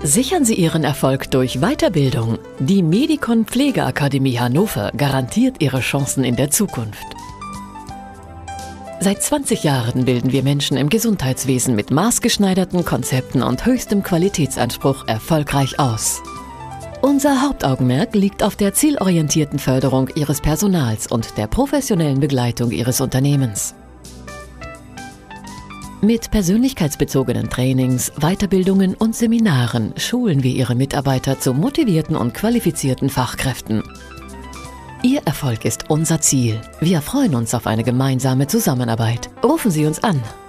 Sichern Sie Ihren Erfolg durch Weiterbildung. Die Medicon Pflegeakademie Hannover garantiert Ihre Chancen in der Zukunft. Seit 20 Jahren bilden wir Menschen im Gesundheitswesen mit maßgeschneiderten Konzepten und höchstem Qualitätsanspruch erfolgreich aus. Unser Hauptaugenmerk liegt auf der zielorientierten Förderung Ihres Personals und der professionellen Begleitung Ihres Unternehmens. Mit persönlichkeitsbezogenen Trainings, Weiterbildungen und Seminaren schulen wir Ihre Mitarbeiter zu motivierten und qualifizierten Fachkräften. Ihr Erfolg ist unser Ziel. Wir freuen uns auf eine gemeinsame Zusammenarbeit. Rufen Sie uns an